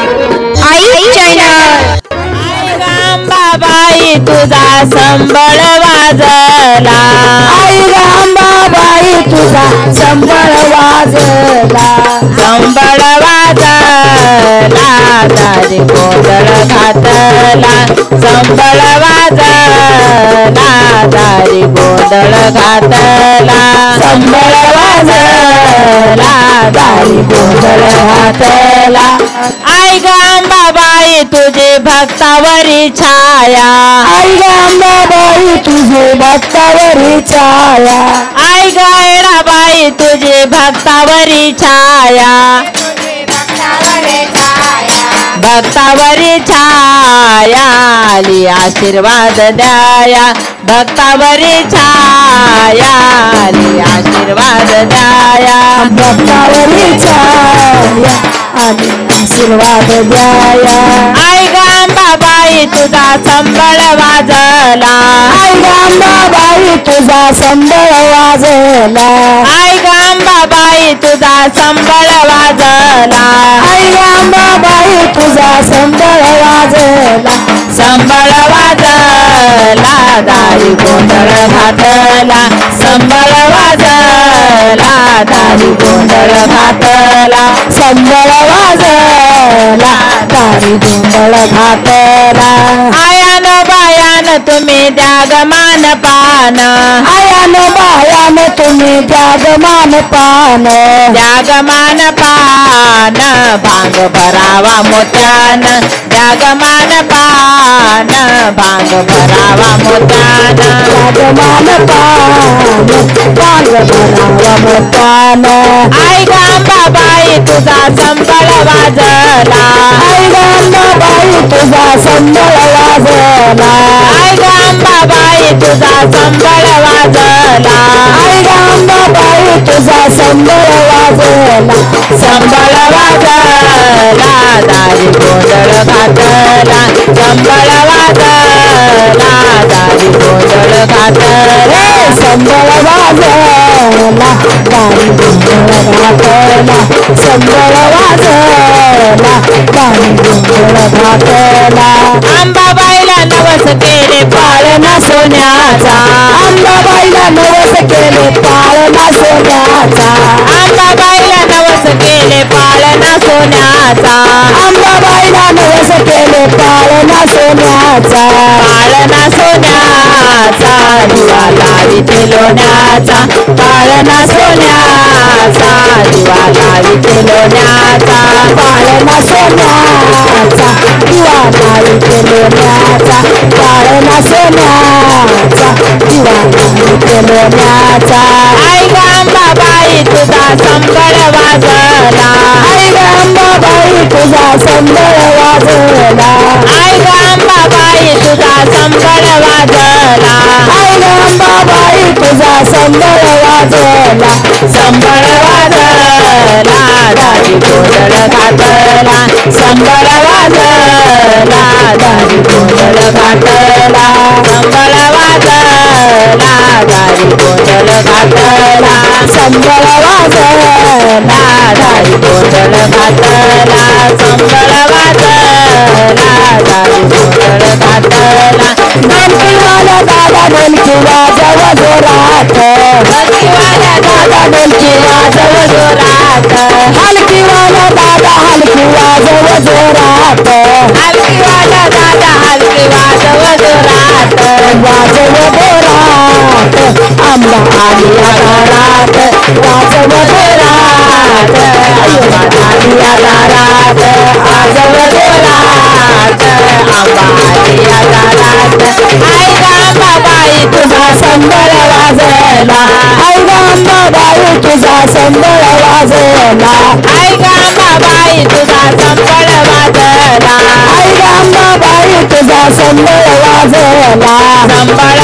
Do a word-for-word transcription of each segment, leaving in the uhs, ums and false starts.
आई channel बाई तुझा संबळ वाजला आई रांबाबाई तुझा संबळ वाजला संबळ वाजला दारी गोंधळ घातला संबळ वाजला दारी गोंधळ घातला संबळ वाजला दारी गोंधळ घातला आई अंबाबाई तुझी भक्तावरी छाया आई अंबाबाई तुझे भक्तावरी छाया आई गैराबाई तुझी भक्तावरी छाया भक्तावरी छाया आली आशीर्वाद द्याया भक्तावरी छाया आली आशीर्वाद द्याया भक्तावरी छाया आली आशीर्वाद द्याया आई अंबाबाई तुझा संबळ वाजला आई अंबाबाई तुझा संबळ वाजला आई अंबाबाई तुझा संबळ वाजला आई अंबाबाई तुझा संबळ वाजला संबळ वाजला दारी गोंधळ घातला संबळ वाजला दारी गोंधळ घातला संबळ वाजला दारी गोंधळ घातला आयान बायान तुम्ही त्यागमान पान आयान बायान तुम्ही त्यागमान पान त्यागमान पान भांग भरावा मोत्यान त्यागमान पान भांग भरावा मोत्यान त्यागमान पान भांग भरावा मोत्यान आई अंबाबाई तुझा संबळ वाजला आई अंबाबाई तुझा संबळ वाजला आई अंबाबाई तुझा संबळ वाजला आई अंबाबाई तुझा संबळ वाजला संबळ वाजला दारी गोंधळ घातला संबळ वाजला दारी गोंधळ घातला संबळ वाजला दारी गोंधळ घातला संबळ वाजला दारी गोंधळ घातला अंबाबाईला नवस केले पाळणा सोन्याचा अंबाबाईला नवस केले पाळणा सोन्याचा अंबाबाईला नवस केले पाळणा सोन्याचा अंबाबाईला नवस केले पाळणा सोन्याचा पाळणा सोन्याचा दिवा लाविते लोण्याचा पाळणा सोन्याचा दिवा लाविते लोण्याचा पाळणा सोन्याचा दिवा लाविते लोण्याचा पाळणा सोन्याचा दिवा लाविते लोण्याचा आई अंबाबाई तुझा संबळ वाजला आई अंबाबाई तुझा संबळ वाजला आई अंबाबाई तुझा संबळ वाजला आई अंबाबाई तुझा संबळ वाजला संबळ वाजला दारी गोंधळ घातला संबळ वाजला दारी गोंधळ घातला संबळ वाजला दारी गोंधळ घातला संबळ वाजला दारी गोंधळ घातला संबळ वाजला दारी गोंधळ घातला ढोलकीवाला दादा ढोलकी वाजव जोरात ढोलकीवाला दादा ढोलकी वाजव जोरात हलकीवाला दादा हलकी वाजव जोरात हलकीवाला दादा हलकी वाजव जोरात वाजव जोरात आंबा आली आधारात वाजव जोरात आंबा आली आधारात वाजव जोरात आंबा आली आधारात आई अंबाबाई तुझा संबळ वाजला आई अंबाबाई तुझा संबळ वाजला आई अंबाबाई तुझा संबळ वाजला आई अंबाबाई तुझा संबळ वाजला संबळ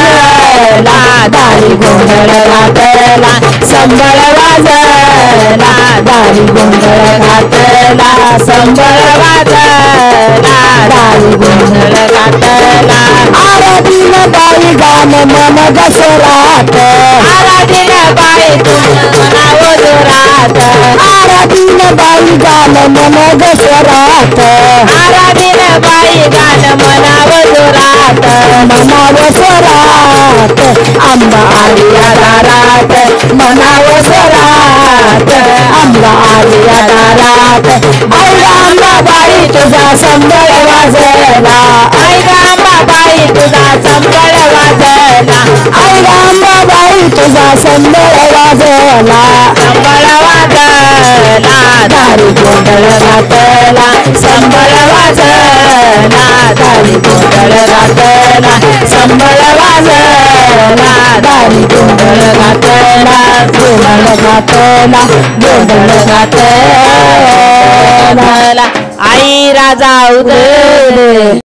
वाजला दारी गोंधळ घातला संबळ वाजला दारी गोंधळ घातला संबळ वाजला दारी गोंधळ घातला आराधीन बाई गान मन गसरात आराधीन बाई तुझं नाव जोरात गोंधळात आराधीन बाई गान मन गसरात आराधीन बाई गान मनाव जोरात मनाव स्वरात आंबा आलिया दारात मनाव स्वरात आंबा आलिया दारात आई अंबाबाई तुझा संबळ वाजला आई अंबाबाई तुझा संबळ वाजला आई अंबाबाई तुझा संबळ वाजला संबळ वाजला दारी गोंधळ घातला संबळ वाजला दारी गोंधळ घातला संबळ वाजला दारी गोंधळ घातला गोंधळ घातला गोंधळ घातला आई राजा उदय